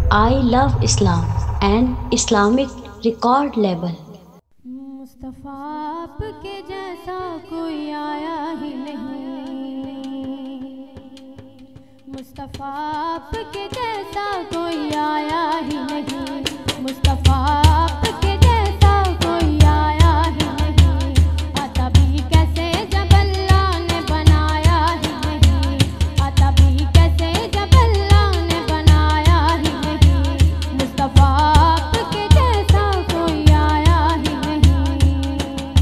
I love Islam and Islamic record label. Mustafa आपके जैसा कोई आया ही नहीं, मुस्तफ़ा आपके जैसा कोई आया ही नहीं, मुस्तफ़ा आपके जैसा कोई आया ही नहीं। आता भी कैसे जब अल्लाह ने बनाया ही नहीं, आता भी कैसे जब अल्लाह ने बनाया ही नहीं, मुस्तफ़ा आपके जैसा कोई आया ही नहीं।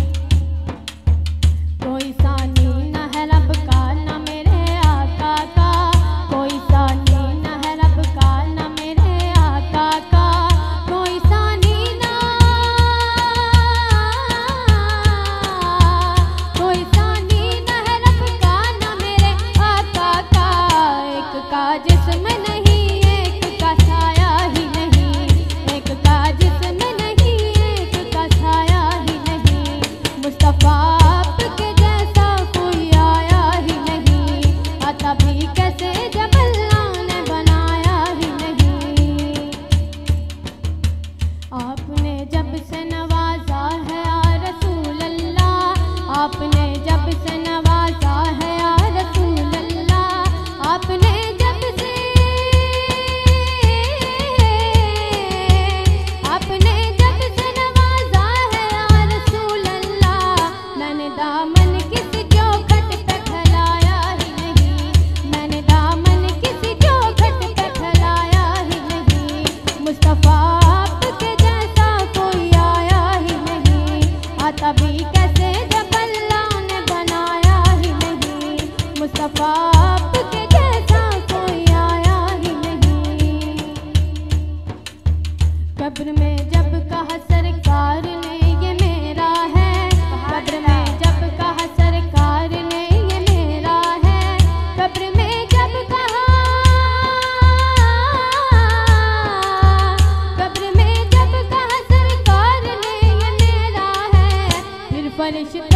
कोई सानी न है रब का न मेरे आका का, कोई सानी न है रब का न मेरे आका का, कोई सानी ना, कोई सानी न है रब का न मेरे आका का। एक का जिस्म नहीं एक का साया ही नहीं, एक का जिस्म नहीं एक का साया ही नहीं, मुस्तफ़ा आपके जैसा कोई आया ही नहीं। आता भी कैसे जब अल्लाह ने बनाया ही नहीं। आपने जब से नवाजा है या रसूल अल्लाह, आपने जब से नवाजा है या रसूल अल्लाह, आपने जब से, आपने जब से नवाजा है या रसूल अल्लाह। मैंने दामन किसी चौखट पे फैलाया ही नहीं, मैंने दामन किसी चौखट पे फैलाया ही नहीं, मुस्तफ़ा आपके जैसा कोई आया ही नहीं। आता भी कैसे जब अल्लाह ने बनाया ही नहीं, मुस्तफ़ा आपके जैसा कोई आया ही नहीं। कब्र में जब कहा सरकार ने ये मेरा है, कब्र में जब कहा सरकार ने ये मेरा है, कब्र में जब कहा, कब्र में जब कहा सरकार ने ये मेरा है, फिर फरिश्ते